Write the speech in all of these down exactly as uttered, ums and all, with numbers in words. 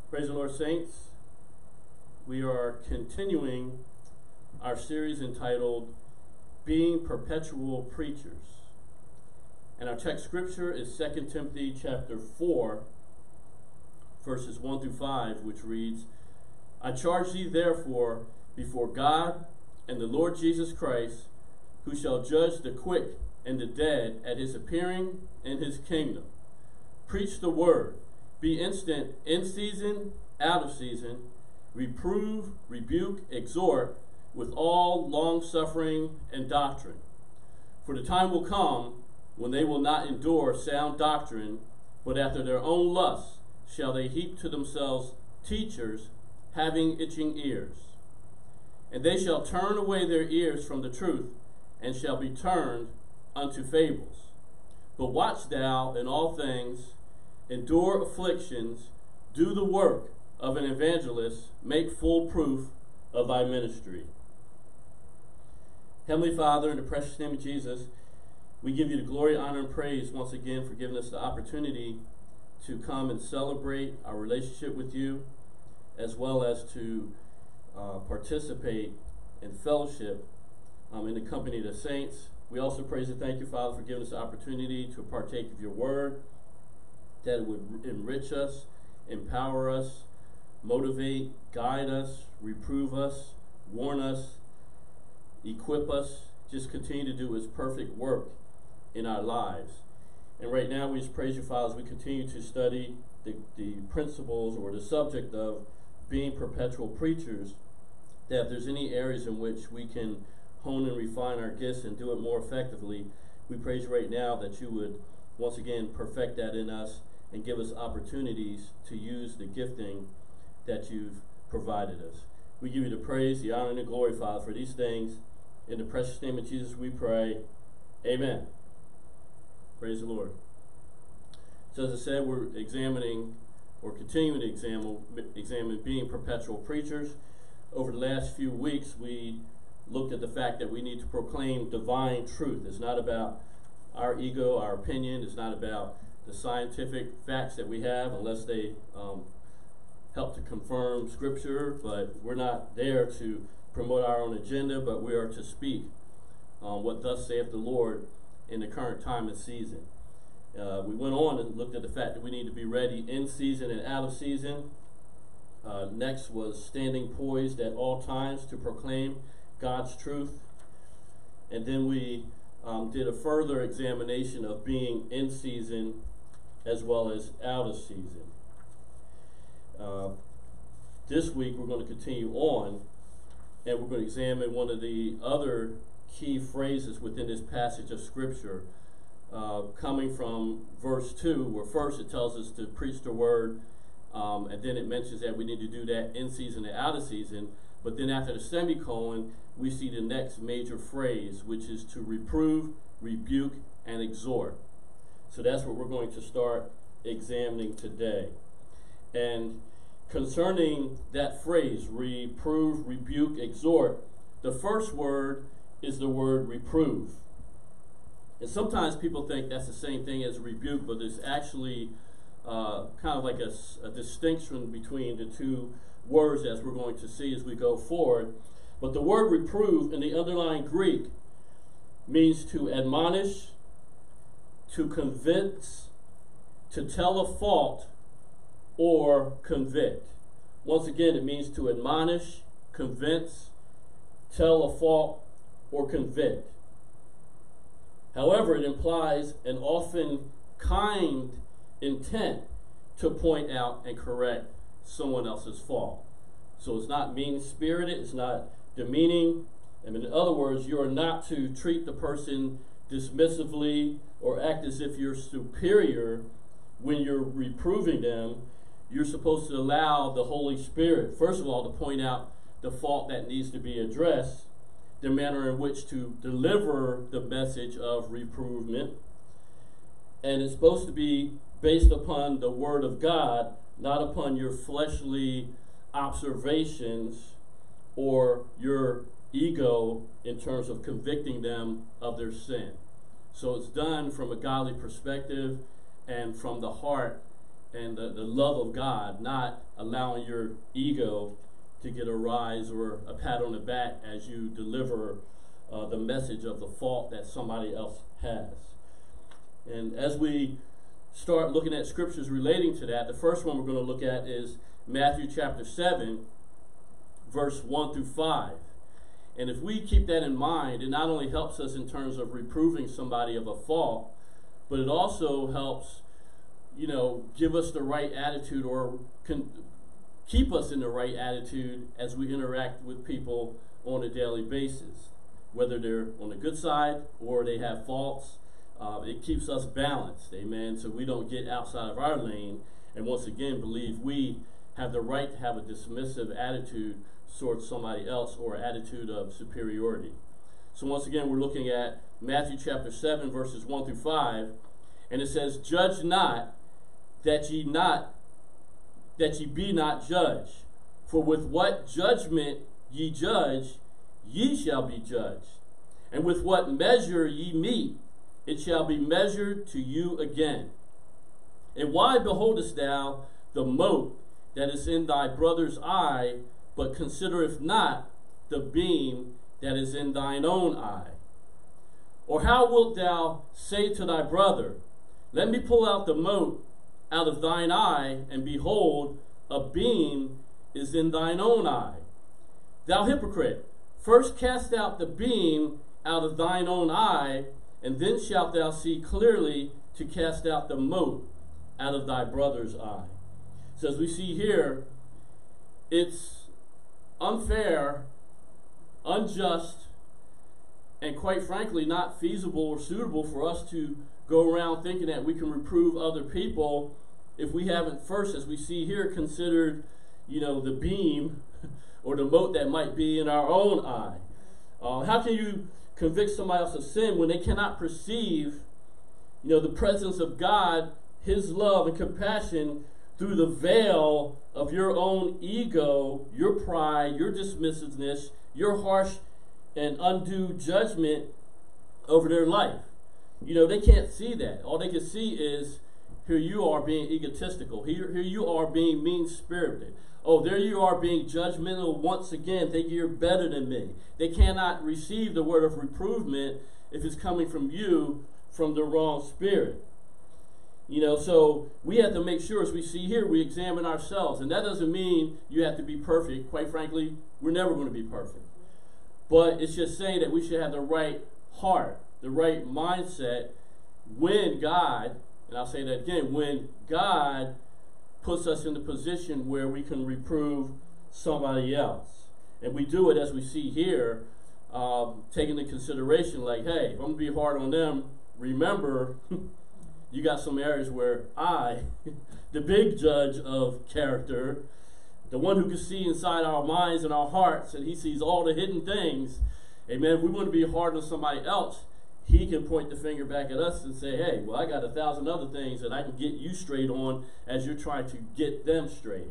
Praise the Lord, saints. We are continuing our series entitled Being Perpetual Preachers. And our text scripture is Second Timothy chapter four, verses one through five, which reads, I charge thee therefore before God and the Lord Jesus Christ, who shall judge the quick and the dead at his appearing in his kingdom. Preach the word. Be instant in season, out of season. Reprove, rebuke, exhort with all long suffering and doctrine. For the time will come when they will not endure sound doctrine, but after their own lusts shall they heap to themselves teachers having itching ears. And they shall turn away their ears from the truth, and shall be turned unto fables. But watch thou in all things, endure afflictions, do the work of an evangelist, make full proof of thy ministry. Heavenly Father, in the precious name of Jesus, we give you the glory, honor, and praise once again for giving us the opportunity to come and celebrate our relationship with you, as well as to uh, participate in fellowship um, in the company of the saints. We also praise and thank you, Father, for giving us the opportunity to partake of your word, that it would enrich us, empower us, motivate, guide us, reprove us, warn us, equip us, just continue to do its perfect work in our lives. And right now we just praise you, Father, as we continue to study the, the principles or the subject of being perpetual preachers, that if there's any areas in which we can hone and refine our gifts and do it more effectively, we praise you right now that you would once again perfect that in us and give us opportunities to use the gifting that you've provided us. We give you the praise, the honor, and the glory, Father, for these things. In the precious name of Jesus we pray. Amen. Praise the Lord. So as I said, we're examining or continuing to examine, examine being perpetual preachers. Over the last few weeks, we looked at the fact that we need to proclaim divine truth. It's not about our ego, our opinion. It's not about the scientific facts that we have, unless they um, help to confirm Scripture. But we're not there to promote our own agenda, but we are to speak um, what thus saith the Lord in the current time and season. Uh, we went on and looked at the fact that we need to be ready in season and out of season. Uh, next was standing poised at all times to proclaim God's truth. And then we um, did a further examination of being in season as well as out of season. Uh, this week we're going to continue on, and we're going to examine one of the other key phrases within this passage of Scripture, uh, coming from verse two, where first it tells us to preach the word, um, and then it mentions that we need to do that in season and out of season. But then after the semicolon, we see the next major phrase, which is to reprove, rebuke, and exhort. So that's what we're going to start examining today. And concerning that phrase, reprove, rebuke, exhort, the first word is the word reprove. And sometimes people think that's the same thing as rebuke, but it's actually uh, kind of like a, a distinction between the two words, as we're going to see as we go forward. But the word reprove in the underlying Greek means to admonish, to convince, to tell a fault, or convict. Once again, it means to admonish, convince, tell a fault, or convict. However, it implies an often kind intent to point out and correct someone else's fault. So it's not mean-spirited, it's not demeaning. I mean, in other words, you are not to treat the person dismissively or act as if you're superior when you're reproving them. You're supposed to allow the Holy Spirit, first of all, to point out the fault that needs to be addressed, the manner in which to deliver the message of reprovement. And it's supposed to be based upon the Word of God, not upon your fleshly observations or your ego in terms of convicting them of their sin. So it's done from a godly perspective and from the heart and the, the love of God, not allowing your ego to get a rise or a pat on the back as you deliver uh, the message of the fault that somebody else has. And as we start looking at scriptures relating to that, the first one we're going to look at is Matthew chapter seven, verse one through five. And if we keep that in mind, it not only helps us in terms of reproving somebody of a fault, but it also helps, you know, give us the right attitude, or con- keep us in the right attitude as we interact with people on a daily basis, whether they're on the good side or they have faults. Uh, it keeps us balanced, amen, so we don't get outside of our lane and once again believe we have the right to have a dismissive attitude towards somebody else, or attitude of superiority. So once again, we're looking at Matthew chapter seven, verses one through five, and it says, "Judge not, that ye not that ye be not judged. For with what judgment ye judge, ye shall be judged. And with what measure ye meet, it shall be measured to you again. And why beholdest thou the mote that is in thy brother's eye, but considereth not the beam that is in thine own eye? Or how wilt thou say to thy brother, Let me pull out the mote out of thine eye, and behold, a beam is in thine own eye? Thou hypocrite, first cast out the beam out of thine own eye, and then shalt thou see clearly to cast out the mote out of thy brother's eye." So as we see here, it's unfair, unjust, and quite frankly not feasible or suitable for us to go around thinking that we can reprove other people if we haven't first, as we see here, considered, you know, the beam or the mote that might be in our own eye. Uh, how can you convict somebody else of sin when they cannot perceive, you know, the presence of God, His love and compassion, through the veil of your own ego, your pride, your dismissiveness, your harsh and undue judgment over their life? You know, they can't see that. All they can see is, here you are being egotistical. Here, here you are being mean-spirited. Oh, there you are being judgmental once again, thinking you're better than me. They cannot receive the word of reprovement if it's coming from you, from the wrong spirit. You know, so we have to make sure, as we see here, we examine ourselves. And that doesn't mean you have to be perfect. Quite frankly, we're never going to be perfect. But it's just saying that we should have the right heart, the right mindset when God, and I'll say that again, when God puts us in the position where we can reprove somebody else. And we do it, as we see here, um, taking into consideration, like, hey, if I'm going to be hard on them, remember, you got some areas where I, the big judge of character, the one who can see inside our minds and our hearts, and He sees all the hidden things, amen, if we want to be hard on somebody else, He can point the finger back at us and say, hey, well, I got a thousand other things that I can get you straight on as you're trying to get them straight.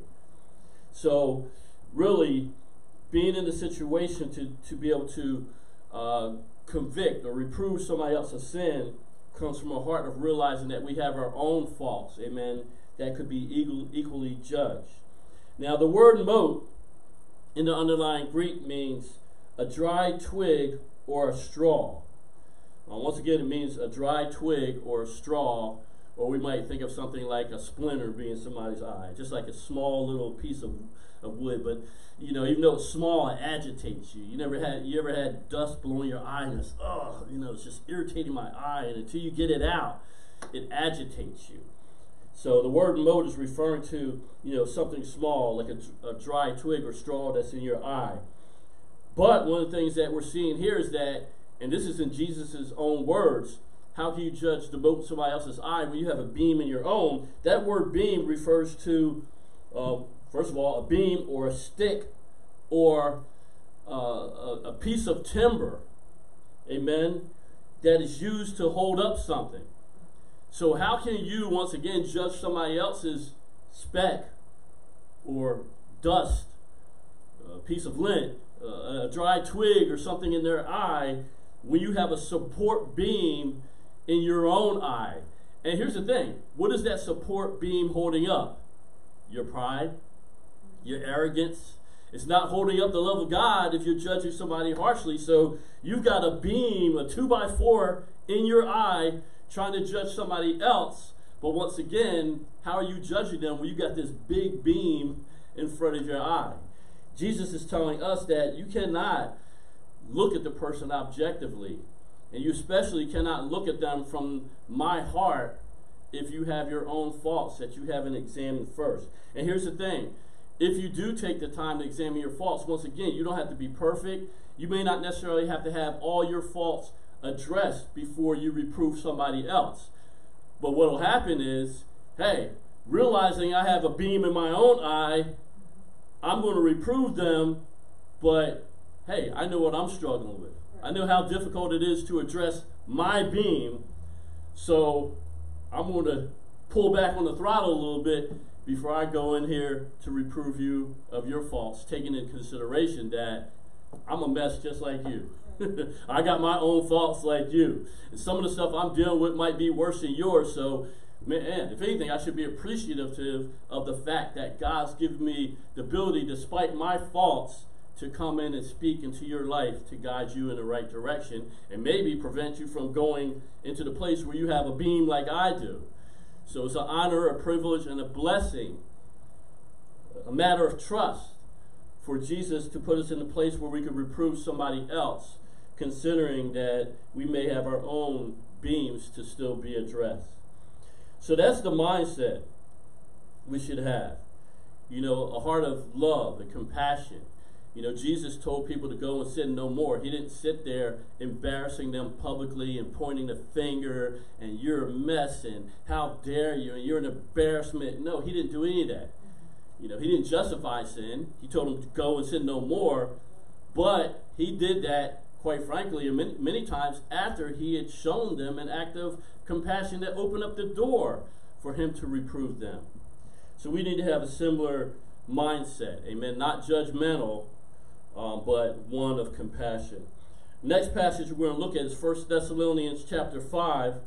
So really, being in the situation to, to be able to uh, convict or reprove somebody else's sin comes from a heart of realizing that we have our own faults, amen, that could be equal, equally judged. Now, the word mote in the underlying Greek means a dry twig or a straw. Uh, once again, it means a dry twig or a straw, or we might think of something like a splinter being somebody's eye, just like a small little piece of, of wood. But, you know, even though it's small, it agitates you. You never had, you ever had dust blowing your eye, and it's, oh, you know, it's just irritating my eye, and until you get it out, it agitates you. So the word mote is referring to, you know, something small, like a, a dry twig or straw that's in your eye. But one of the things that we're seeing here is that, and this is in Jesus' own words, how can you judge the mote in somebody else's eye when you have a beam in your own? That word beam refers to, uh, first of all, a beam or a stick or uh, a, a piece of timber, amen, that is used to hold up something. So how can you, once again, judge somebody else's speck or dust, a piece of lint, uh, a dry twig or something in their eye, when you have a support beam in your own eye? And here's the thing, what is that support beam holding up? your pride, your arrogance. It's not holding up the love of God if you're judging somebody harshly. So you've got a beam, a two by four in your eye, trying to judge somebody else. But once again, how are you judging them when you got this big beam in front of your eye? Jesus is telling us that you cannot look at the person objectively. And you especially cannot look at them from my heart if you have your own faults that you haven't examined first. And here's the thing. If you do take the time to examine your faults, once again, you don't have to be perfect. You may not necessarily have to have all your faults addressed before you reprove somebody else. But what will happen is, hey, realizing I have a beam in my own eye, I'm going to reprove them, but hey, I know what I'm struggling with. I know how difficult it is to address my beam, so I'm going to pull back on the throttle a little bit before I go in here to reprove you of your faults, taking into consideration that I'm a mess just like you. I got my own faults like you. And some of the stuff I'm dealing with might be worse than yours, so man, if anything, I should be appreciative of the fact that God's given me the ability, despite my faults, to come in and speak into your life to guide you in the right direction and maybe prevent you from going into the place where you have a beam like I do. So it's an honor, a privilege, and a blessing, a matter of trust for Jesus to put us in a place where we could reprove somebody else, considering that we may have our own beams to still be addressed. So that's the mindset we should have. You know, a heart of love and compassion. You know, Jesus told people to go and sin no more. He didn't sit there embarrassing them publicly and pointing the finger and you're a mess and how dare you and you're an embarrassment. No, he didn't do any of that. You know, he didn't justify sin. He told them to go and sin no more. But he did that, quite frankly, many, many times after he had shown them an act of compassion that opened up the door for him to reprove them. So we need to have a similar mindset, amen, not judgmental, um, but one of compassion. Next passage we're going to look at is First Thessalonians chapter five,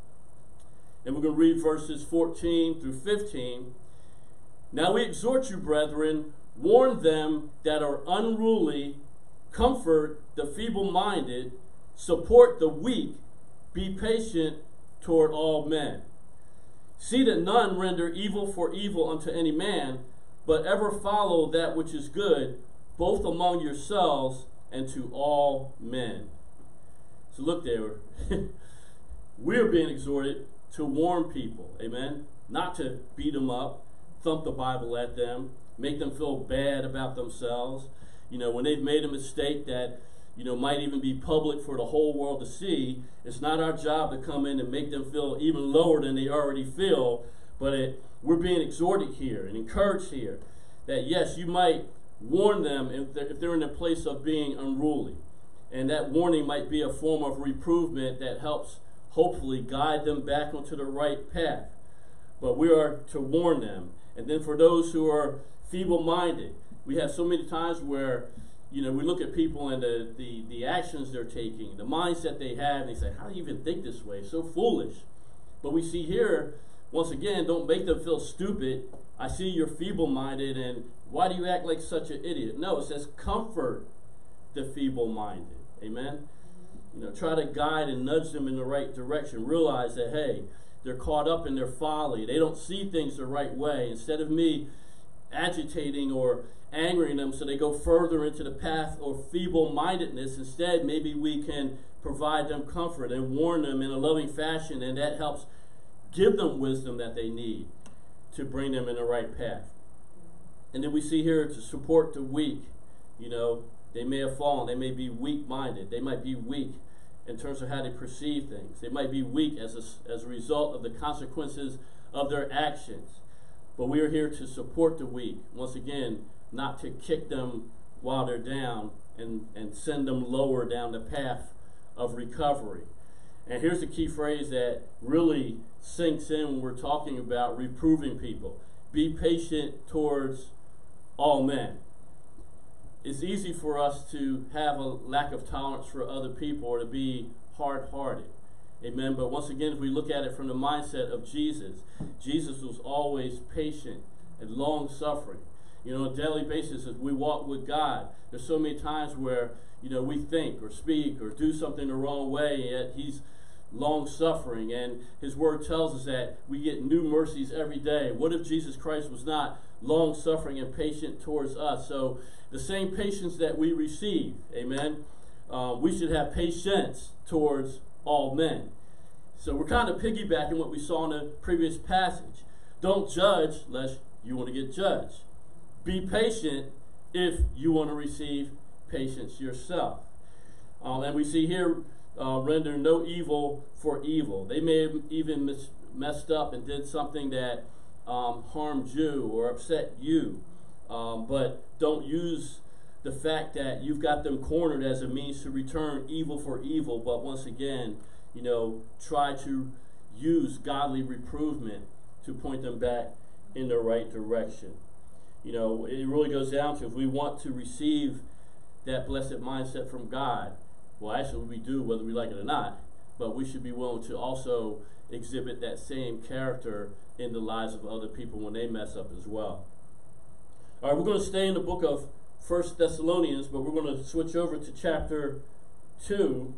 and we're going to read verses fourteen through fifteen. Now we exhort you, brethren, warn them that are unruly, comfort the feeble-minded, support the weak, be patient toward all men. See that none render evil for evil unto any man, but ever follow that which is good, both among yourselves and to all men. So look there. We're being exhorted to warn people, amen? Not to beat them up, thump the Bible at them, make them feel bad about themselves. You know, when they've made a mistake that, you know, might even be public for the whole world to see, it's not our job to come in and make them feel even lower than they already feel, but it, we're being exhorted here and encouraged here that, yes, you might warn them if they're, if they're in a place of being unruly. And that warning might be a form of reprovement that helps hopefully guide them back onto the right path. But we are to warn them. And then for those who are feeble-minded, we have so many times where, you know, we look at people and the, the, the actions they're taking, the mindset they have, and they say, how do you even think this way? So foolish. But we see here, once again, don't make them feel stupid. I see you're feeble-minded, and why do you act like such an idiot? No, it says comfort the feeble-minded. Amen? You know, try to guide and nudge them in the right direction. Realize that, hey, they're caught up in their folly. They don't see things the right way. Instead of me agitating or angering them so they go further into the path of feeble-mindedness, instead, maybe we can provide them comfort and warn them in a loving fashion, and that helps give them wisdom that they need to bring them in the right path. And then we see here to support the weak. You know, they may have fallen. They may be weak-minded. They might be weak in terms of how they perceive things. They might be weak as a, as a result of the consequences of their actions. But we are here to support the weak. Once again, not to kick them while they're down and, and send them lower down the path of recovery. And here's the key phrase that really sinks in when we're talking about reproving people. Be patient towards all men. It's easy for us to have a lack of tolerance for other people or to be hard-hearted. Amen. But once again, if we look at it from the mindset of Jesus, Jesus was always patient and long suffering. You know, on a daily basis, as we walk with God, there's so many times where, you know, we think or speak or do something the wrong way, yet He's long suffering, and His Word tells us that we get new mercies every day. What if Jesus Christ was not long suffering and patient towards us? So the same patience that we receive, amen, uh, we should have patience towards all men. So we're kind of piggybacking what we saw in the previous passage. Don't judge lest you want to get judged. Be patient if you want to receive patience yourself. Um, and we see here, uh, render no evil for evil. They may have even mis- messed up and did something that um, harmed you or upset you. Um, but don't use the fact that you've got them cornered as a means to return evil for evil. But once again, you know, try to use godly reprovement to point them back in the right direction. You know, it really goes down to, if we want to receive that blessed mindset from God, well, actually we do, whether we like it or not, but we should be willing to also exhibit that same character in the lives of other people when they mess up as well. All right, we're going to stay in the book of First Thessalonians, but we're going to switch over to chapter two.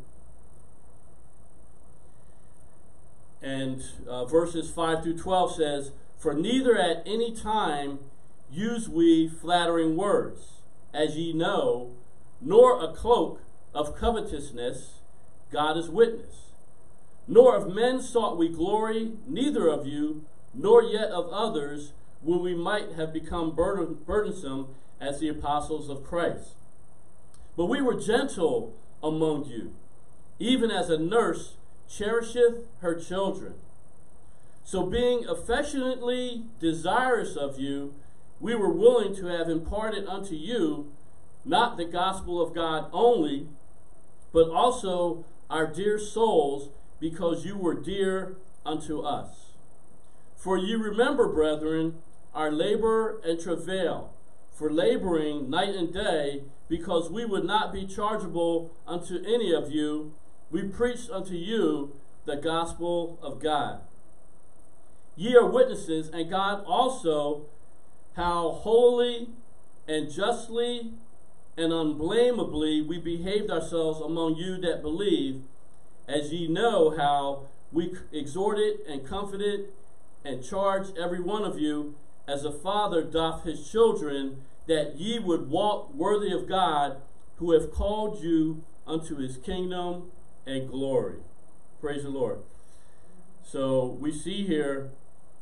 And uh, verses five through twelve says, "For neither at any time use we flattering words, as ye know, nor a cloak of covetousness, God is witness. Nor of men sought we glory, neither of you, nor yet of others, when we might have become burden, burdensome as the apostles of Christ. But we were gentle among you, even as a nurse cherisheth her children. So being affectionately desirous of you, we were willing to have imparted unto you not the gospel of God only, but also our dear souls, because you were dear unto us. For ye remember, brethren, our labor and travail, for laboring night and day, because we would not be chargeable unto any of you, we preached unto you the gospel of God. Ye are witnesses, and God also, how holily and justly and unblameably we behaved ourselves among you that believe, as ye know how we exhorted and comforted and charged every one of you, as a father doth his children, that ye would walk worthy of God, who have called you unto his kingdom and glory." Praise the Lord. So we see here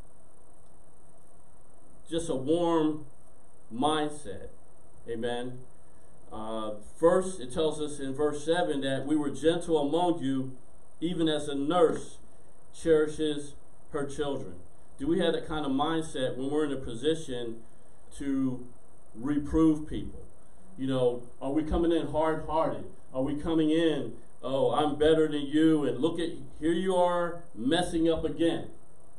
just a warm mindset. Amen. Uh, first, it tells us in verse seven that we were gentle among you, even as a nurse cherishes her children. Do we have that kind of mindset when we're in a position to reprove people? You know, are we coming in hard-hearted? Are we coming in, oh, I'm better than you, and look at, here you are messing up again?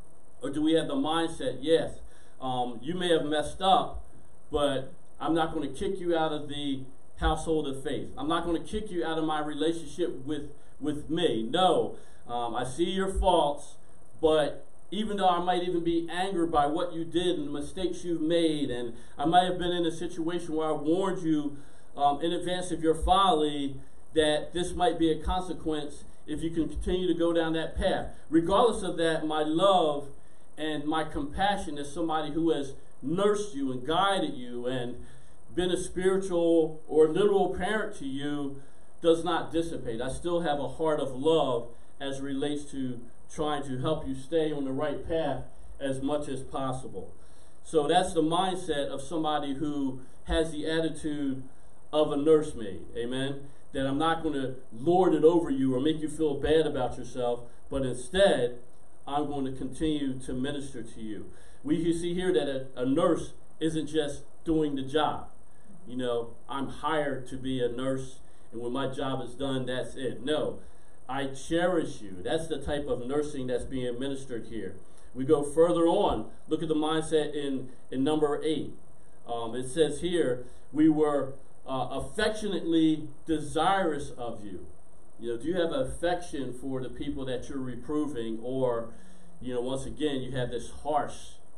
Or do we have the mindset, yes, um, you may have messed up, but I'm not going to kick you out of the household of faith. I'm not going to kick you out of my relationship with, with me. No, um, I see your faults, but even though I might even be angered by what you did and the mistakes you've made, and I might have been in a situation where I warned you um, in advance of your folly that this might be a consequence if you can continue to go down that path. Regardless of that, my love and my compassion as somebody who has nursed you and guided you and been a spiritual or literal parent to you does not dissipate. I still have a heart of love as it relates to trying to help you stay on the right path as much as possible. So that's the mindset of somebody who has the attitude of a nursemaid. Amen. That I'm not going to lord it over you or make you feel bad about yourself, but instead I'm going to continue to minister to you. We see here that a, a nurse isn't just doing the job. You know, I'm hired to be a nurse, and when my job is done, that's it. No, I cherish you. That's the type of nursing that's being administered here. We go further on. Look at the mindset in, in number eight. Um, it says here, we were uh, affectionately desirous of you. You know, do you have affection for the people that you're reproving, or, you know, once again, you have this harsh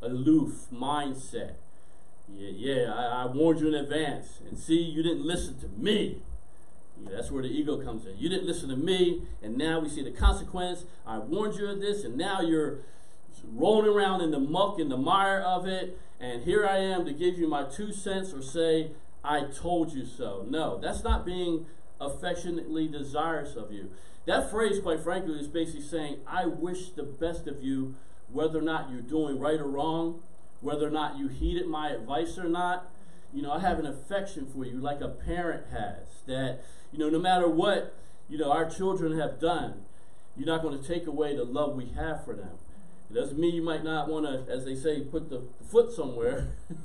aloof mindset. Yeah, yeah, I, I warned you in advance. And see, you didn't listen to me. Yeah, that's where the ego comes in. You didn't listen to me, and now we see the consequence. I warned you of this, and now you're rolling around in the muck, in the mire of it, and here I am to give you my two cents or say, I told you so. No, that's not being affectionately desirous of you. That phrase, quite frankly, is basically saying, I wish the best of you, whether or not you're doing right or wrong, whether or not you heeded my advice or not. You know, I have an affection for you like a parent has, that, you know, no matter what, you know, our children have done, you're not going to take away the love we have for them. It doesn't mean you might not want to, as they say, put the foot somewhere,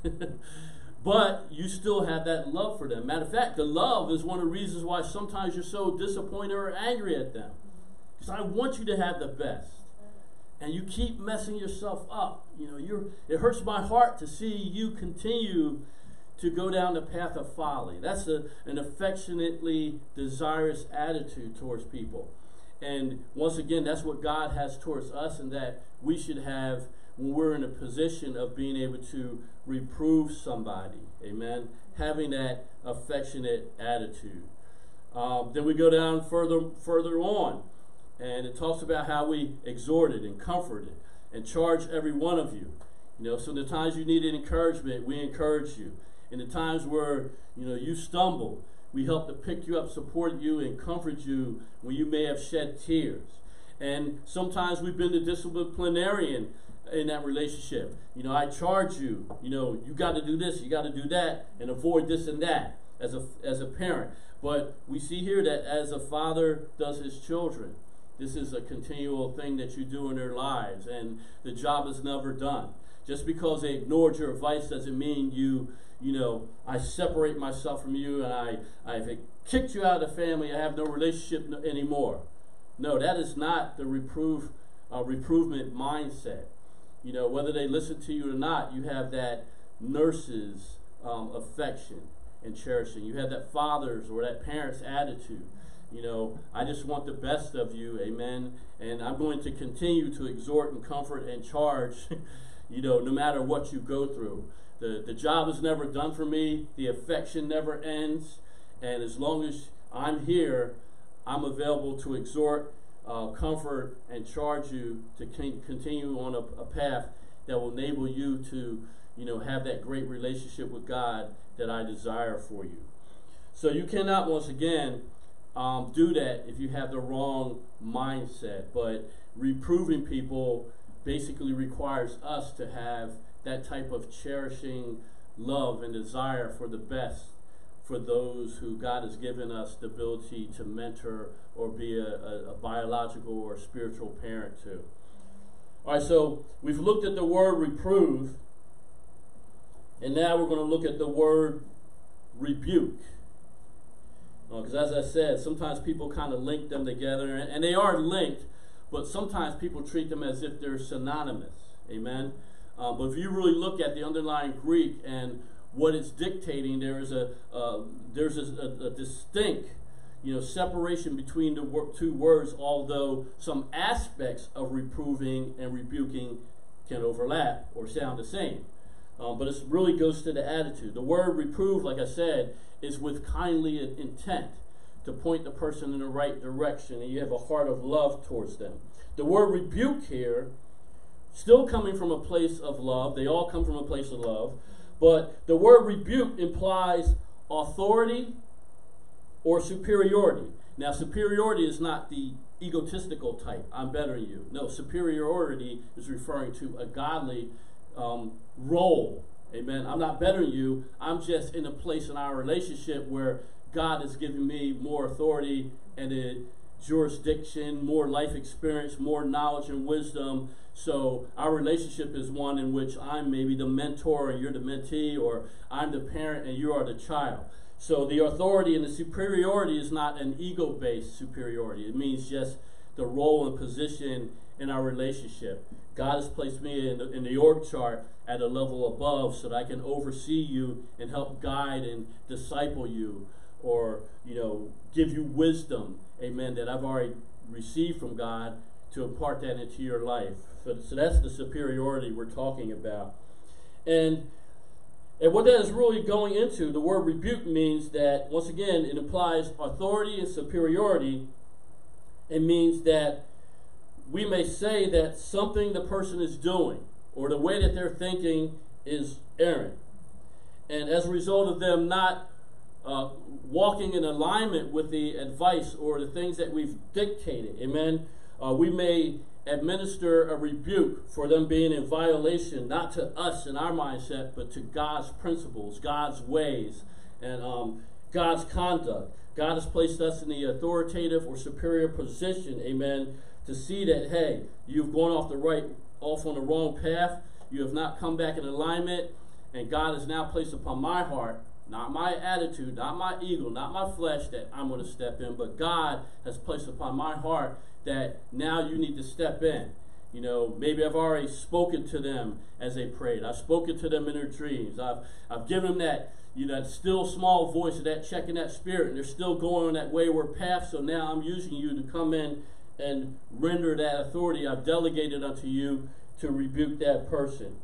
but you still have that love for them. Matter of fact, the love is one of the reasons why sometimes you're so disappointed or angry at them. Because I want you to have the best. And you keep messing yourself up. You know, you're, it hurts my heart to see you continue to go down the path of folly. That's a, an affectionately desirous attitude towards people. And once again, that's what God has towards us, and that we should have when we're in a position of being able to reprove somebody. Amen. Having that affectionate attitude. Um, then we go down further, further on, and it talks about how we exhorted and comforted and charged every one of you. You know, so the times you needed encouragement, we encouraged you. In the times where, you know, you stumbled, we help to pick you up, support you, and comfort you when you may have shed tears. And sometimes we've been the disciplinarian in that relationship. You know, I charge you, you know, you got to do this, you got to do that, and avoid this and that as a, as a parent. But we see here that as a father does his children, this is a continual thing that you do in their lives, and the job is never done. Just because they ignored your advice doesn't mean you, you know, I separate myself from you and I, I've kicked you out of the family, I have no relationship anymore. No, that is not the reprove, uh, reprovement mindset. You know, whether they listen to you or not, you have that nurse's um, affection and cherishing. You have that father's or that parent's attitude. You know, I just want the best of you, amen. And I'm going to continue to exhort and comfort and charge, you know, no matter what you go through. The, the job is never done for me. The affection never ends. And as long as I'm here, I'm available to exhort, uh, comfort, and charge you to con- continue on a, a path that will enable you to, you know, have that great relationship with God that I desire for you. So you cannot, once again, um, do that if you have the wrong mindset. But reproving people basically requires us to have that type of cherishing love and desire for the best for those who God has given us the ability to mentor or be a, a, a biological or spiritual parent to. All right, so we've looked at the word reprove, and now we're going to look at the word rebuke. Because uh, as I said, sometimes people kind of link them together, and, and they are linked, but sometimes people treat them as if they're synonymous. Amen? Uh, but if you really look at the underlying Greek and what it's dictating, there is a uh, there's a, a, a distinct, you know, separation between the wor- two words. Although some aspects of reproving and rebuking can overlap or sound the same, um, but it really goes to the attitude. The word reprove, like I said, is with kindly intent to point the person in the right direction, and you have a heart of love towards them. The word rebuke here, still coming from a place of love. They all come from a place of love. But the word rebuke implies authority or superiority. Now, superiority is not the egotistical type, I'm better than you. No, superiority is referring to a godly um, role. Amen. I'm not better than you. I'm just in a place in our relationship where God has given me more authority and a jurisdiction, more life experience, more knowledge and wisdom. So our relationship is one in which I'm maybe the mentor and you're the mentee, or I'm the parent and you are the child. So the authority and the superiority is not an ego-based superiority. It means just the role and position in our relationship. God has placed me in the, in the org chart at a level above so that I can oversee you and help guide and disciple you, or, you know, give you wisdom, amen, that I've already received from God, to impart that into your life. So, so that's the superiority we're talking about. And, and what that is really going into, the word rebuke means that, once again, it implies authority and superiority. It means that we may say that something the person is doing or the way that they're thinking is errant. And as a result of them not uh, walking in alignment with the advice or the things that we've dictated, amen, uh, we may administer a rebuke for them being in violation, not to us and our mindset, but to God's principles, God's ways, and um, God's conduct. God has placed us in the authoritative or superior position, amen, to see that, hey, you've gone off the right, off on the wrong path. You have not come back in alignment, and God has now placed upon my heart, not my attitude, not my ego, not my flesh, that I'm going to step in, but God has placed upon my heart that now you need to step in. You know, maybe I've already spoken to them as they prayed. I've spoken to them in their dreams. I've I've given them that, you know, that still small voice of that checking that spirit, and they're still going on that wayward path. So now I'm using you to come in and render that authority I've delegated unto you to rebuke that person.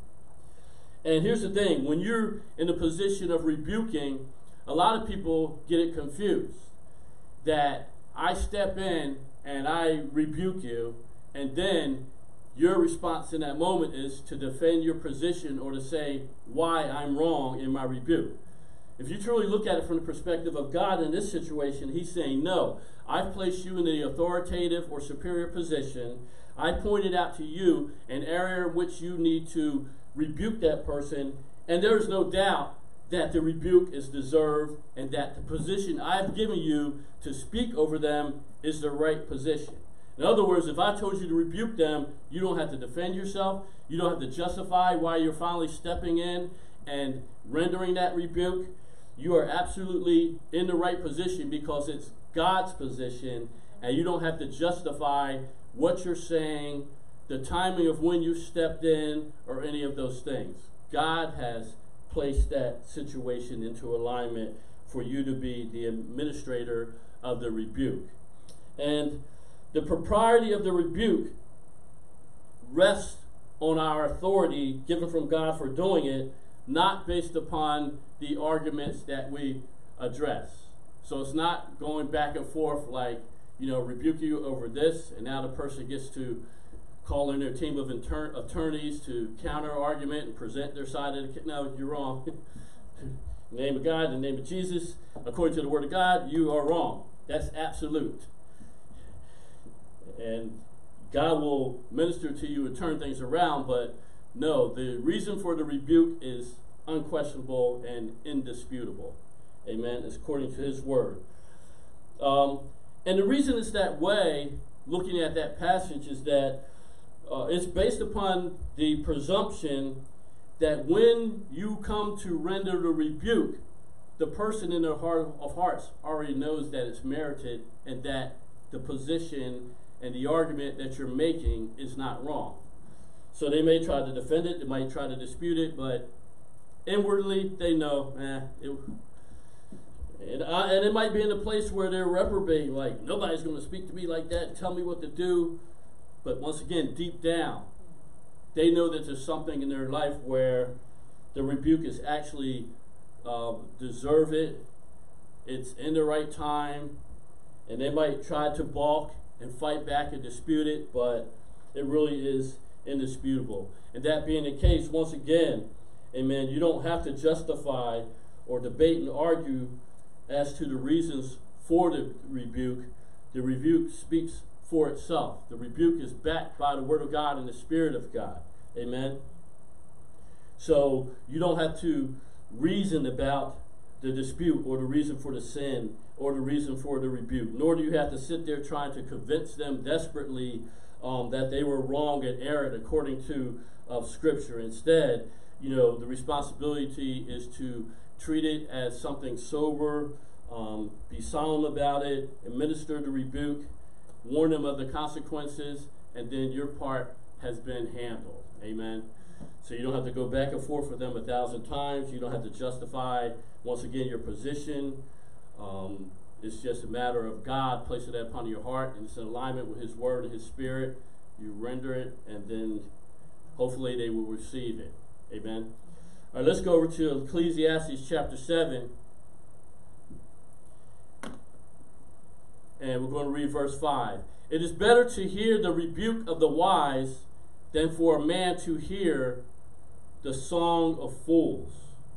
And here's the thing, when you're in a position of rebuking, a lot of people get it confused. That I step in and I rebuke you, and then your response in that moment is to defend your position or to say why I'm wrong in my rebuke. If you truly look at it from the perspective of God in this situation, he's saying, no, I've placed you in the authoritative or superior position. I pointed out to you an area in which you need to rebuke that person, and there is no doubt that the rebuke is deserved and that the position I've given you to speak over them is the right position. In other words, if I told you to rebuke them, you don't have to defend yourself. You don't have to justify why you're finally stepping in and rendering that rebuke. You are absolutely in the right position because it's God's position, and you don't have to justify what you're saying, the timing of when you stepped in, or any of those things. God has placed that situation into alignment for you to be the administrator of the rebuke. And the propriety of the rebuke rests on our authority given from God for doing it, not based upon the arguments that we address. So it's not going back and forth like, you know, rebuke you over this, and now the person gets to call in their team of inter- attorneys to counter argument and present their side of the case. No, you're wrong. In the name of God, in the name of Jesus, according to the word of God, you are wrong. That's absolute. And God will minister to you and turn things around, but no, the reason for the rebuke is unquestionable and indisputable. Amen. It's according to his word. Um, and the reason it's that way, looking at that passage, is that uh, it's based upon the presumption that when you come to render the rebuke, the person in their heart of hearts already knows that it's merited and that the position and the argument that you're making is not wrong. So they may try to defend it, they might try to dispute it, but inwardly they know, eh, it, and, I, and it might be in a place where they're reprobating, like, nobody's going to speak to me like that and tell me what to do. But once again, deep down, they know that there's something in their life where the rebuke is actually uh, deserve it, it's in the right time, and they might try to balk and fight back and dispute it, but it really is indisputable. And that being the case, once again, amen, you don't have to justify or debate and argue as to the reasons for the rebuke. The rebuke speaks for itself. The rebuke is backed by the word of God and the Spirit of God. Amen. So you don't have to reason about the dispute or the reason for the sin or the reason for the rebuke, nor do you have to sit there trying to convince them desperately um, that they were wrong and errant according to uh, Scripture. Instead, you know, the responsibility is to treat it as something sober, um, be solemn about it, administer the rebuke, warn them of the consequences, and then your part has been handled. Amen. So you don't have to go back and forth with them a thousand times. You don't have to justify, once again, your position. Um, it's just a matter of God placing that upon your heart, and it's in alignment with his word and his spirit, you render it, and then hopefully they will receive it. Amen. All right, let's go over to Ecclesiastes chapter seven. And we're going to read verse five. It is better to hear the rebuke of the wise than for a man to hear the song of fools.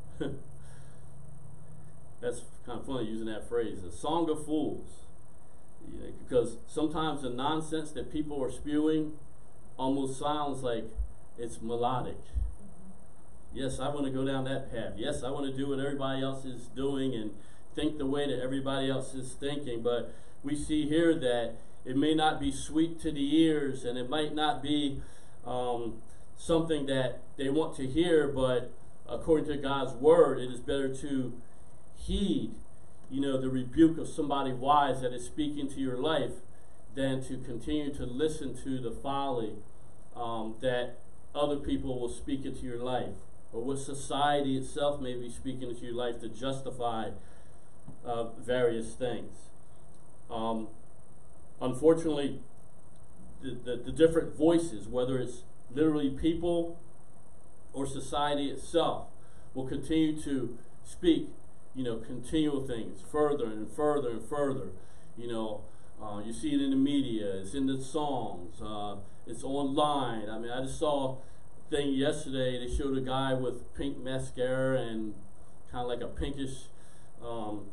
That's kind of funny using that phrase, the song of fools. Yeah, because sometimes the nonsense that people are spewing almost sounds like it's melodic. Yes, I want to go down that path. Yes, I want to do what everybody else is doing and think the way that everybody else is thinking. But we see here that it may not be sweet to the ears, and it might not be um, something that they want to hear, but according to God's word, it is better to heed, you know, the rebuke of somebody wise that is speaking to your life than to continue to listen to the folly um, that other people will speak into your life, or what society itself may be speaking into your life to justify uh, various things. Um, unfortunately, the, the, the different voices, whether it's literally people or society itself, will continue to speak, you know, continual things, further and further and further. You know, uh, you see it in the media, it's in the songs, uh, it's online. I mean, I just saw a thing yesterday, they showed a guy with pink mascara and kind of like a pinkish um,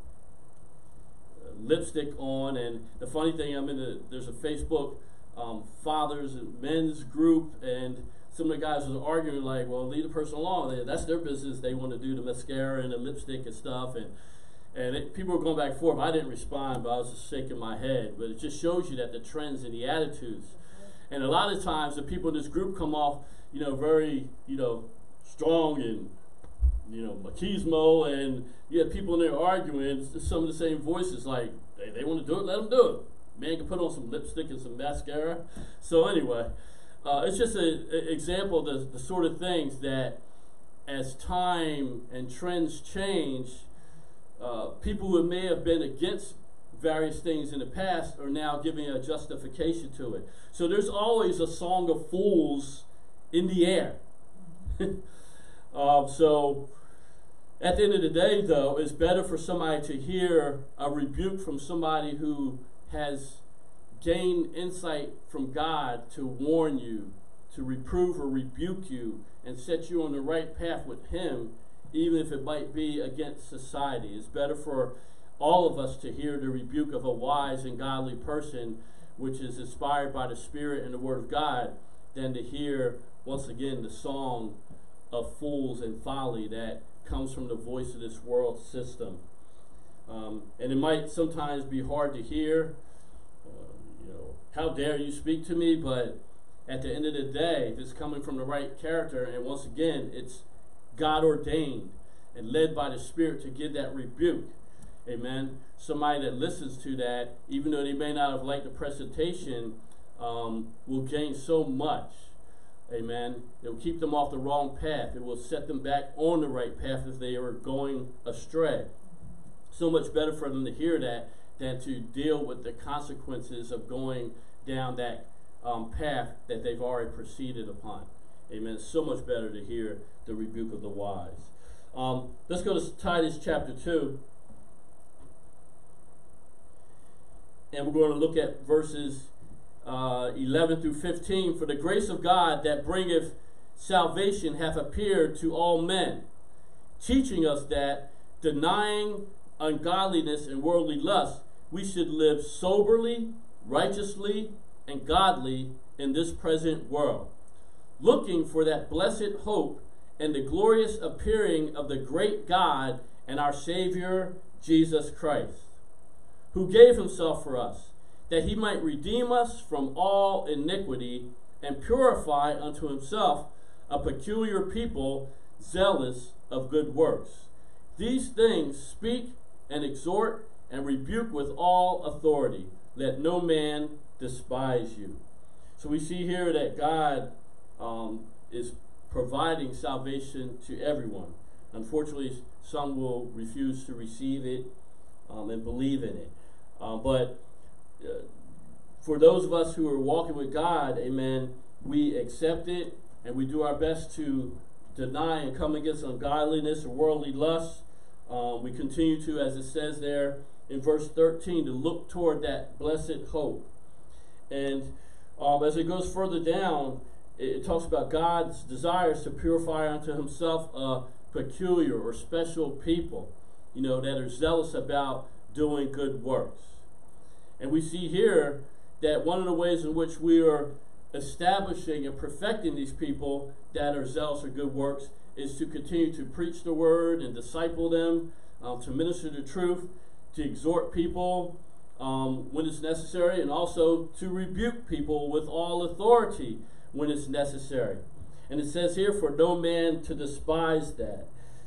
lipstick on, and the funny thing, I'm in the, there's a Facebook um, fathers and men's group, and some of the guys was arguing like, well, leave the person alone. That's their business. They want to do the mascara and the lipstick and stuff, and and it, people were going back and forth. I didn't respond, but I was just shaking my head. But it just shows you that the trends and the attitudes, and a lot of times the people in this group come off, you know, very, you know, strong and, you know, machismo, and you have people in there arguing, some of the same voices, like, they, they want to do it, let them do it. Man can put on some lipstick and some mascara. So anyway, uh, it's just an example of the, the sort of things that as time and trends change, uh, people who may have been against various things in the past are now giving a justification to it. So there's always a song of fools in the air. um, so at the end of the day, though, it's better for somebody to hear a rebuke from somebody who has gained insight from God to warn you, to reprove or rebuke you, and set you on the right path with Him, even if it might be against society. It's better for all of us to hear the rebuke of a wise and godly person, which is inspired by the Spirit and the Word of God, than to hear, once again, the song of fools and folly that comes from the voice of this world system. Um, and it might sometimes be hard to hear, uh, you know, how dare you speak to me, but at the end of the day, if it's coming from the right character, and once again, it's God ordained and led by the Spirit to give that rebuke, amen, somebody that listens to that, even though they may not have liked the presentation, um, will gain so much. Amen. It will keep them off the wrong path. It will set them back on the right path if they are going astray. So much better for them to hear that than to deal with the consequences of going down that um, path that they've already proceeded upon. Amen. So much better to hear the rebuke of the wise. Um, let's go to Titus chapter two. And we're going to look at verses Uh, eleven through fifteen. For the grace of God that bringeth salvation hath appeared to all men, teaching us that, denying ungodliness and worldly lust, we should live soberly, righteously, and godly in this present world, looking for that blessed hope and the glorious appearing of the great God and our Savior Jesus Christ, who gave himself for us, that he might redeem us from all iniquity and purify unto himself a peculiar people, zealous of good works. These things speak and exhort and rebuke with all authority. Let no man despise you. So we see here that God um, is providing salvation to everyone. Unfortunately, some will refuse to receive it um, and believe in it. Uh, but Uh, for those of us who are walking with God, amen, we accept it and we do our best to deny and come against ungodliness or worldly lust. Um, we continue to, as it says there in verse thirteen, to look toward that blessed hope. And um, as it goes further down, it, it talks about God's desires to purify unto himself a peculiar or special people, you know, that are zealous about doing good works. And we see here that one of the ways in which we are establishing and perfecting these people that are zealous of good works is to continue to preach the word and disciple them, um, to minister the truth, to exhort people um, when it's necessary, and also to rebuke people with all authority when it's necessary. And it says here, for no man to despise that.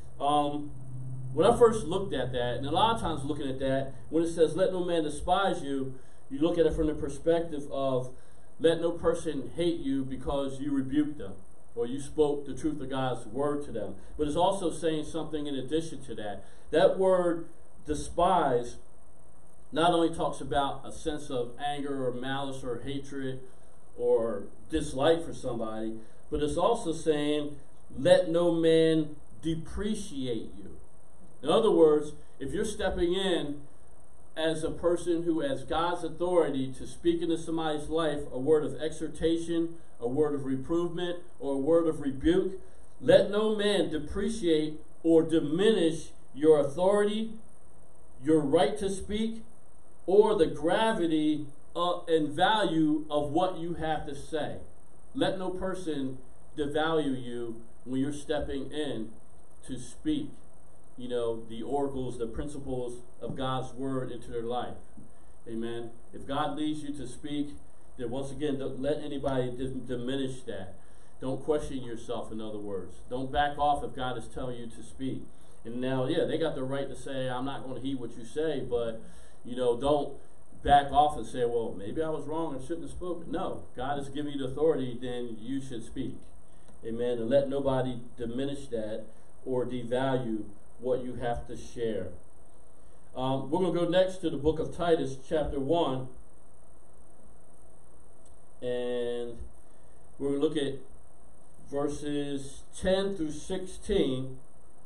Um, when I first looked at that, and a lot of times looking at that, when it says, let no man despise you, you look at it from the perspective of, let no person hate you because you rebuked them or you spoke the truth of God's word to them. But it's also saying something in addition to that. That word despise not only talks about a sense of anger or malice or hatred or dislike for somebody, but it's also saying, let no man depreciate you. In other words, if you're stepping in as a person who has God's authority to speak into somebody's life a word of exhortation, a word of reprovement, or a word of rebuke, let no man depreciate or diminish your authority, your right to speak, or the gravity of, and value of what you have to say. Let no person devalue you when you're stepping in to speak, you know, the oracles, the principles of God's word into their life. Amen. If God leads you to speak, then once again, don't let anybody diminish that. Don't question yourself, in other words. Don't back off if God is telling you to speak. And now, yeah, they got the right to say, I'm not going to heed what you say, but, you know, don't back off and say, well, maybe I was wrong and shouldn't have spoken. No, God has given you the authority, then you should speak. Amen. And let nobody diminish that or devalue what you have to share. Um, we're going to go next to the book of Titus, chapter one. And we're going to look at verses ten through sixteen.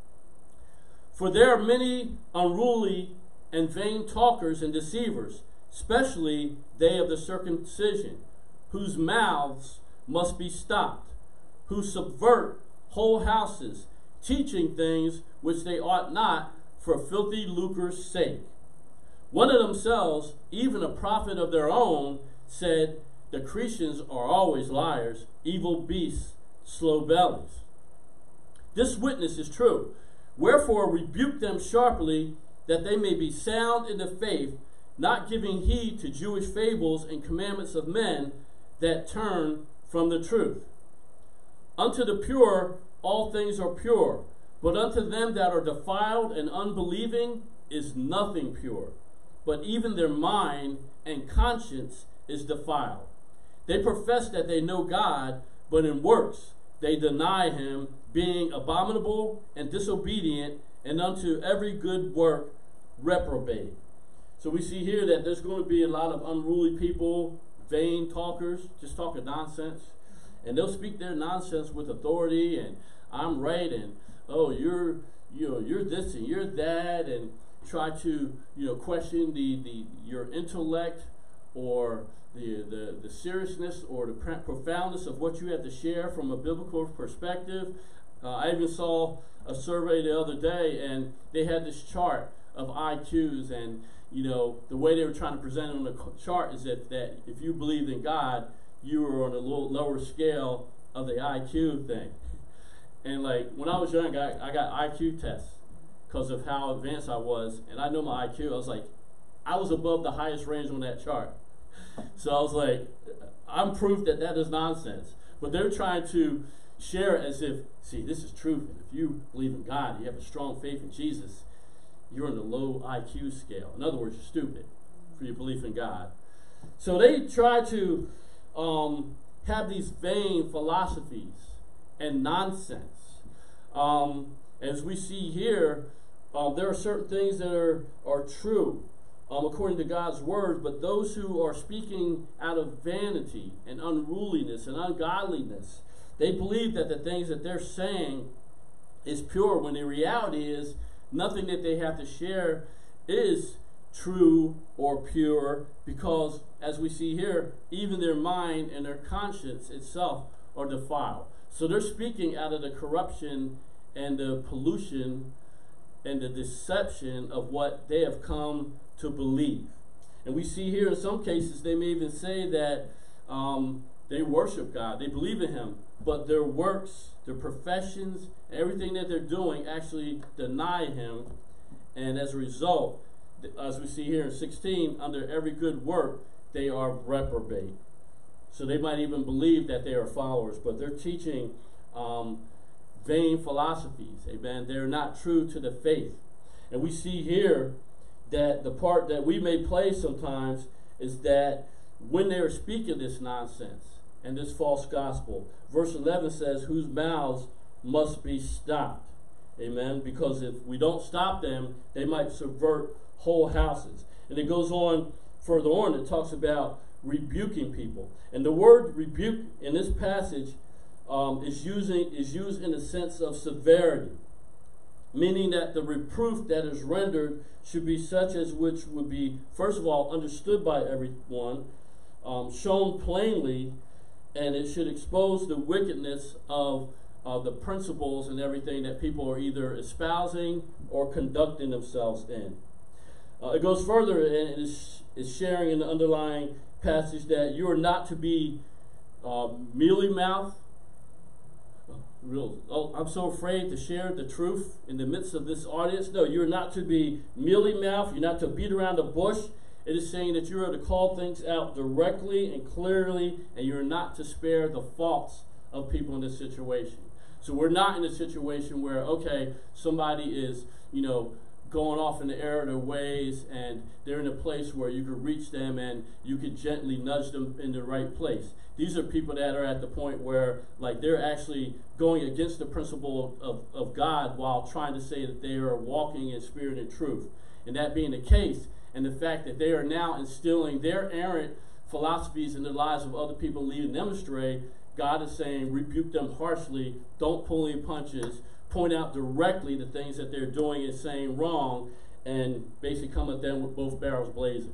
For there are many unruly and vain talkers and deceivers, especially they of the circumcision, whose mouths must be stopped, who subvert whole houses, teaching things which they ought not, for filthy lucre's sake. One of themselves, even a prophet of their own, said, the Cretans are always liars, evil beasts, slow bellies. This witness is true. Wherefore rebuke them sharply, that they may be sound in the faith, not giving heed to Jewish fables and commandments of men that turn from the truth. Unto the pure all things are pure, but unto them that are defiled and unbelieving is nothing pure, but even their mind and conscience is defiled. They profess that they know God, but in works they deny him, being abominable and disobedient, and unto every good work reprobate. So we see here that there's going to be a lot of unruly people, vain talkers, just talking nonsense. And they'll speak their nonsense with authority, and I'm right, and oh, you're you know you're this and you're that, and try to you know question the, the your intellect or the, the the seriousness or the profoundness of what you have to share from a biblical perspective. Uh, I even saw a survey the other day, and they had this chart of I Qs, and you know the way they were trying to present it on the chart is that, that if you believed in God, you were on a little lower scale of the I Q thing. And like when I was young, I, I got I Q tests because of how advanced I was, and I know my I Q. I was like, I was above the highest range on that chart. So I was like, I'm proof that that is nonsense. But they're trying to share it as if, see, this is truth. And if you believe in God, you have a strong faith in Jesus, you're on the low I Q scale. In other words, you're stupid for your belief in God. So they try to um, have these vain philosophies and nonsense. Um, as we see here, uh, there are certain things that are, are true. um, according to God's word, but those who are speaking out of vanity and unruliness and ungodliness, they believe that the things that they're saying is pure, when the reality is nothing that they have to share is true or pure, because as we see here, even their mind and their conscience itself are defiled. So they're speaking out of the corruption and the pollution and the deception of what they have come to believe. And we see here in some cases they may even say that um, they worship God, they believe in him, but their works, their professions, everything that they're doing actually deny him. And as a result, as we see here in sixteen, under every good work they are reprobate. So they might even believe that they are followers, but they're teaching um, vain philosophies. Amen. They're not true to the faith. And we see here that the part that we may play sometimes is that when they are speaking this nonsense and this false gospel, verse eleven says, whose mouths must be stopped. Amen. Because if we don't stop them, they might subvert whole houses. And it goes on further on, it talks about rebuking people. And the word rebuke in this passage um, is using is used in a sense of severity, meaning that the reproof that is rendered should be such as which would be, first of all, understood by everyone, um, shown plainly, and it should expose the wickedness of uh, the principles and everything that people are either espousing or conducting themselves in. Uh, it goes further and is, is sharing in the underlying passage that you are not to be uh, mealy-mouthed. Real, oh, I'm so afraid to share the truth in the midst of this audience. No, you're not to be mealy-mouthed. You're not to beat around the bush. It is saying that you are to call things out directly and clearly, and you're not to spare the faults of people in this situation. So we're not in a situation where, okay, somebody is, you know, going off in the error of their ways, and they're in a place where you can reach them and you can gently nudge them in the right place. These are people that are at the point where, like, they're actually going against the principle of, of God while trying to say that they are walking in spirit and truth. And that being the case, and the fact that they are now instilling their errant philosophies in the lives of other people, leading them astray, God is saying, rebuke them harshly, don't pull any punches, point out directly the things that they're doing and saying wrong, and basically come at them with both barrels blazing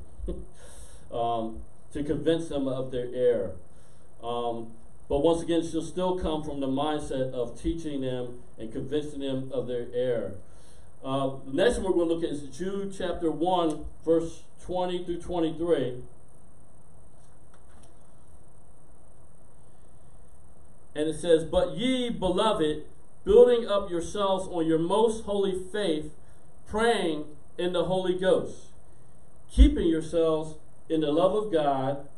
um, to convince them of their error. Um, but once again, she'll still come from the mindset of teaching them and convincing them of their error. Uh, the next one we're going to look at is Jude chapter one, verse twenty through twenty-three. And it says, but ye, beloved, building up yourselves on your most holy faith, praying in the Holy Ghost, keeping yourselves in the love of God,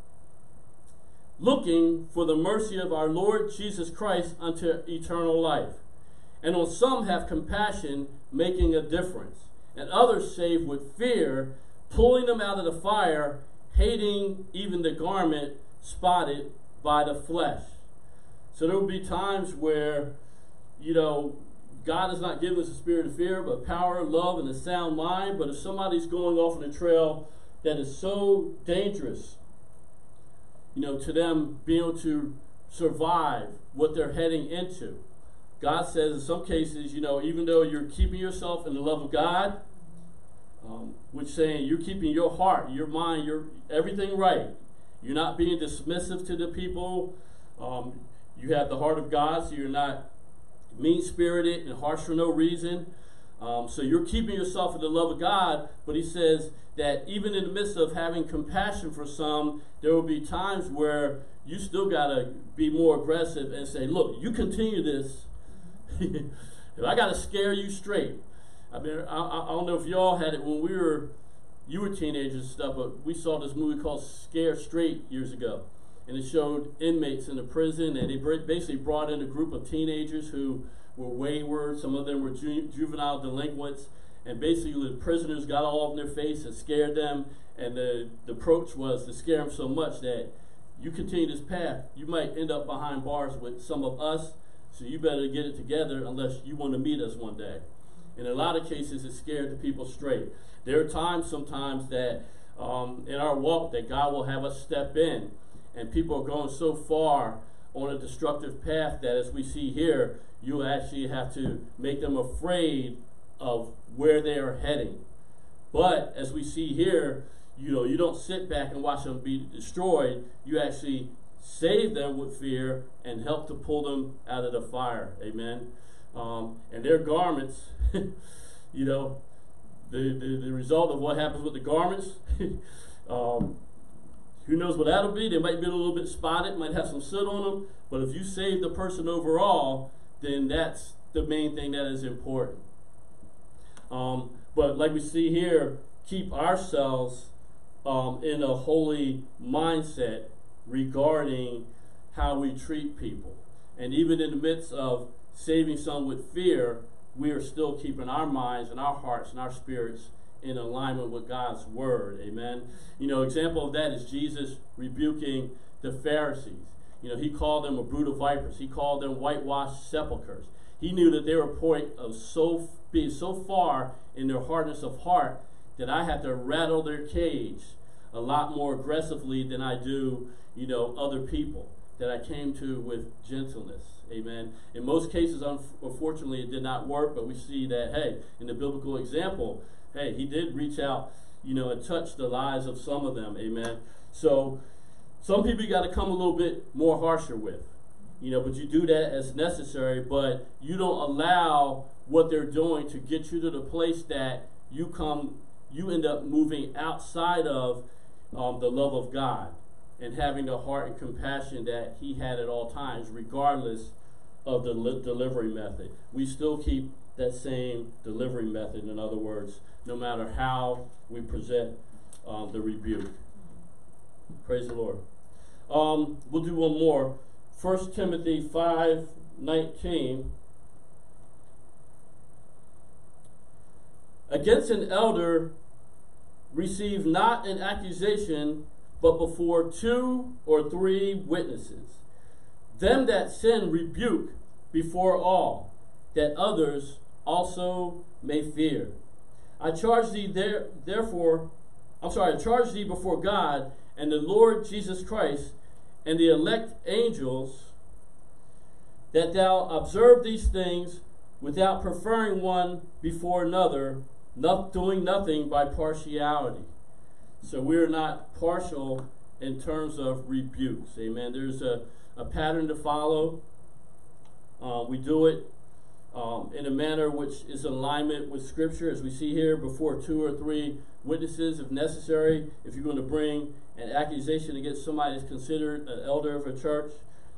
looking for the mercy of our Lord Jesus Christ unto eternal life. And on some have compassion, making a difference, and others save with fear, pulling them out of the fire, hating even the garment spotted by the flesh. So there will be times where, you know, God has not given us a spirit of fear, but power, love, and a sound mind. But if somebody's going off on a trail that is so dangerous, you know, to them being able to survive what they're heading into, God says in some cases, you know, even though you're keeping yourself in the love of God, um, which saying you're keeping your heart, your mind, your everything right. You're not being dismissive to the people. Um, you have the heart of God, so you're not mean-spirited and harsh for no reason. Um, so you're keeping yourself in the love of God, but he says that even in the midst of having compassion for some, there will be times where you still got to be more aggressive and say, look, you continue this. If I got to scare you straight. I mean, I, I don't know if y'all had it when we were, you were teenagers and stuff, but we saw this movie called Scared Straight years ago. And it showed inmates in the prison, and they basically brought in a group of teenagers who were wayward. Some of them were ju juvenile delinquents. And basically the prisoners got all up in their face and scared them. And the, the approach was to scare them so much that you continue this path, you might end up behind bars with some of us. So you better get it together unless you want to meet us one day. In a lot of cases, it scared the people straight. There are times sometimes that um, in our walk that God will have us step in, and people are going so far on a destructive path that, as we see here, you actually have to make them afraid of where they are heading. But as we see here, you know, you don't sit back and watch them be destroyed. You actually save them with fear and help to pull them out of the fire. Amen. Um, and their garments, you know, the, the, the result of what happens with the garments, um, who knows what that'll be? They might be a little bit spotted, might have some soot on them, but if you save the person overall, then that's the main thing that is important. Um, but like we see here, keep ourselves um, in a holy mindset regarding how we treat people. And even in the midst of saving some with fear, we are still keeping our minds and our hearts and our spirits in alignment with God's word. Amen. You know, example of that is Jesus rebuking the Pharisees. You know, he called them a brood of vipers. He called them whitewashed sepulchres. He knew that they were point of so being so far in their hardness of heart that I have to rattle their cage a lot more aggressively than I do, you know, other people that I came to with gentleness. Amen. In most cases, unfortunately, it did not work, but we see that, hey, in the biblical example, hey, he did reach out, you know, and touch the lives of some of them. Amen. So some people you got to come a little bit more harsher with, you know, but you do that as necessary, but you don't allow what they're doing to get you to the place that you come, you end up moving outside of um, the love of God and having the heart and compassion that he had at all times, regardless of the li- delivery method. We still keep that same delivery method, in other words, no matter how we present um, the rebuke. Praise the Lord. Um, we'll do one more. First Timothy five nineteen. Against an elder, receive not an accusation, but before two or three witnesses. Them that sin rebuke before all, that others also may fear. I charge thee there, therefore, I'm sorry, I charge thee before God and the Lord Jesus Christ and the elect angels, that thou observe these things without preferring one before another, not doing nothing by partiality. So we're not partial in terms of rebukes. Amen. There's a, a pattern to follow. Uh, we do it um, in a manner which is in alignment with Scripture, as we see here, before two or three witnesses, if necessary. If you're going to bring an accusation against somebody that's considered an elder of a church.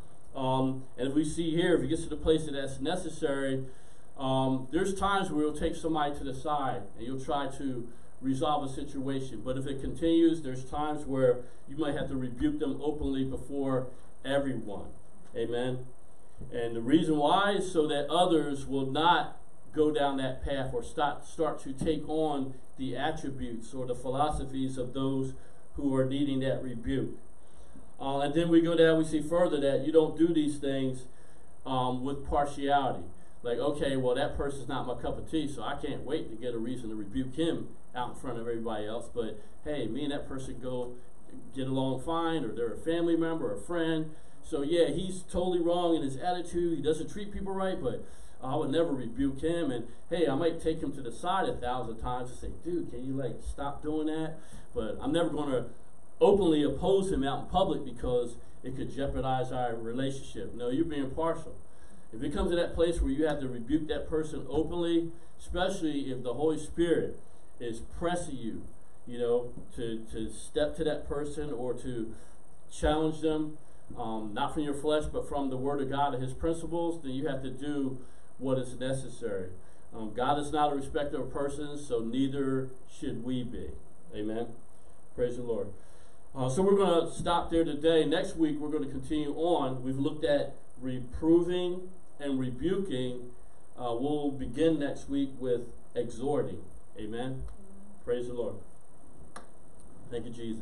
Um, and if we see here, if it gets to the place that that's necessary, um, there's times where you'll take somebody to the side and you'll try to resolve a situation. But if it continues, there's times where you might have to rebuke them openly before everyone. Amen. And the reason why is so that others will not go down that path or start, start to take on the attributes or the philosophies of those who are needing that rebuke. Uh, and then we go down, we see further that you don't do these things um, with partiality. Like, okay, well, that person's not my cup of tea, so I can't wait to get a reason to rebuke him out in front of everybody else. But, hey, me and that person go get along fine, or they're a family member or a friend. So, yeah, he's totally wrong in his attitude. He doesn't treat people right, but I would never rebuke him. And, hey, I might take him to the side a thousand times and say, dude, can you, like, stop doing that? But I'm never going to openly oppose him out in public because it could jeopardize our relationship. No, you're being partial. If it comes to that place where you have to rebuke that person openly, especially if the Holy Spirit is pressing you, you know, to, to step to that person or to challenge them, um, not from your flesh, but from the Word of God and His principles, then you have to do what is necessary. Um, God is not a respecter of persons, so neither should we be. Amen. Praise the Lord. Uh, so we're going to stop there today. Next week, we're going to continue on. We've looked at reproving and rebuking. Uh, we'll begin next week with exhorting. Amen. Praise the Lord. Thank you, Jesus.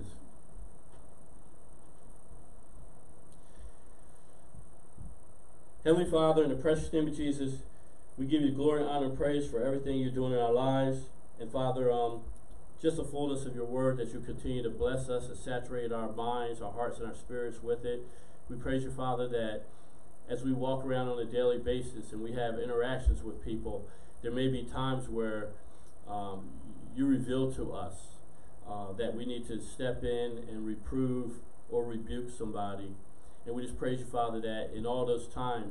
Heavenly Father, in the precious name of Jesus, We give you glory, honor, and praise for everything you're doing in our lives. And Father, um, just the fullness of your word, that you continue to bless us and saturate our minds, our hearts, and our spirits with it. We praise you, Father, that as we walk around on a daily basis and we have interactions with people, there may be times where um, you reveal to us uh, that we need to step in and reprove or rebuke somebody. And we just praise you, Father, that in all those times,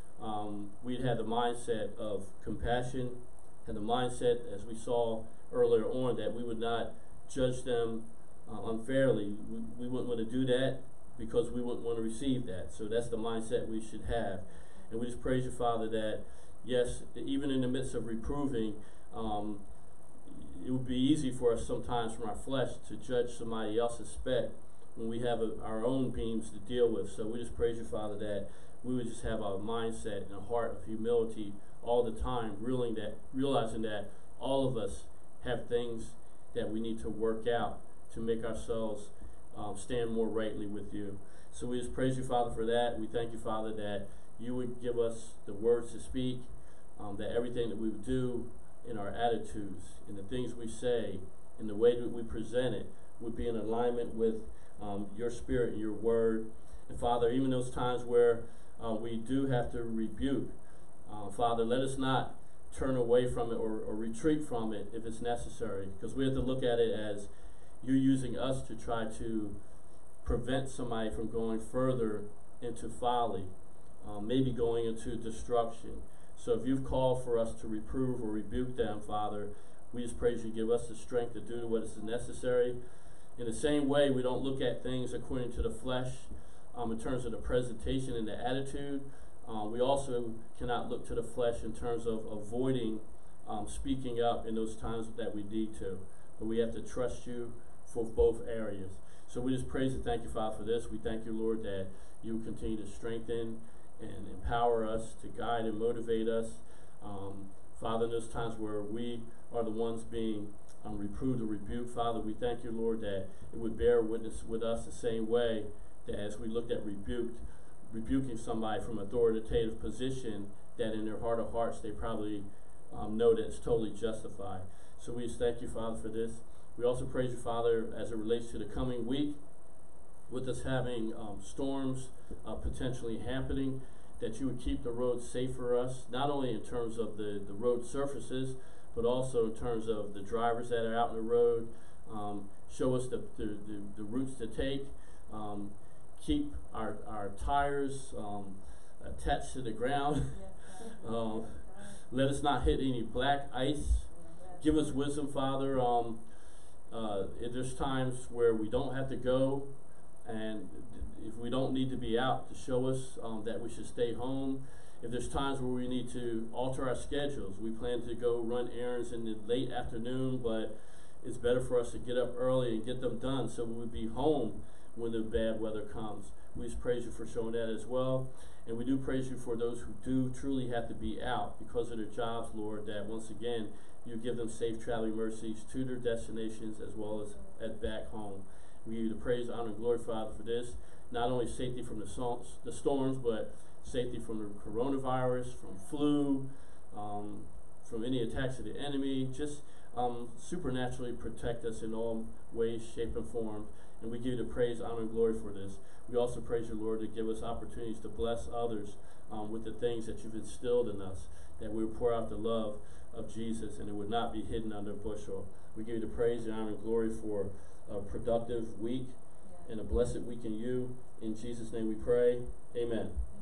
um, we'd have the mindset of compassion and the mindset, as we saw earlier on, that we would not judge them uh, unfairly. We, we wouldn't want to do that because we wouldn't want to receive that. So that's the mindset we should have. And we just praise you, Father, that yes, even in the midst of reproving, um, it would be easy for us sometimes from our flesh to judge somebody else's speck when we have a, our own beings to deal with. So we just praise you, Father, that we would just have a mindset and a heart of humility all the time, realizing that, realizing that all of us have things that we need to work out to make ourselves um, stand more rightly with you. So we just praise you, Father, for that. We thank you, Father, that you would give us the words to speak, um, that everything that we would do in our attitudes, in the things we say, in the way that we present it, would be in alignment with um, your spirit and your word. And Father, even those times where uh, we do have to rebuke, uh, Father, let us not turn away from it or, or retreat from it if it's necessary, because we have to look at it as you're using us to try to prevent somebody from going further into folly, um, maybe going into destruction. So if you've called for us to reprove or rebuke them, Father, we just praise you, give us the strength to do what is necessary. In the same way, we don't look at things according to the flesh um, in terms of the presentation and the attitude. Uh, we also cannot look to the flesh in terms of avoiding um, speaking up in those times that we need to. But we have to trust you for both areas. So we just praise and thank you, Father, for this. We thank you, Lord, that you continue to strengthen and empower us, to guide and motivate us. Um, Father, in those times where we are the ones being um, reproved or rebuked, Father, we thank you, Lord, that it would bear witness with us the same way that as we looked at rebuked, rebuking somebody from authoritative position, that in their heart of hearts they probably um, know that it's totally justified. So we just thank you, Father, for this. We also praise you, Father, as it relates to the coming week, with us having um, storms uh, potentially happening, that you would keep the roads safe for us, not only in terms of the, the road surfaces, but also in terms of the drivers that are out on the road. Um, show us the, the, the, the routes to take. Um, keep our, our tires um, attached to the ground. um, let us not hit any black ice. Give us wisdom, Father. Um, uh, if there's times where we don't have to go, and if we don't need to be out, to show us um, that we should stay home. If there's times where we need to alter our schedules, we plan to go run errands in the late afternoon, but it's better for us to get up early and get them done so we would be home when the bad weather comes. We just praise you for showing that as well. And we do praise you for those who do truly have to be out because of their jobs, Lord, that once again, you give them safe traveling mercies to their destinations as well as at back home. We give you the praise, honor, and glory, Father, for this. Not only safety from the storms, the storms, but safety from the coronavirus, from flu, um, from any attacks of the enemy. Just um, supernaturally protect us in all ways, shape, and form. And we give you the praise, honor, and glory for this. We also praise you, Lord, to give us opportunities to bless others um, with the things that you've instilled in us, that we would pour out the love of Jesus and it would not be hidden under a bushel. We give you the praise and honor and glory for a productive week and a blessed week in you. In Jesus' name we pray. Amen.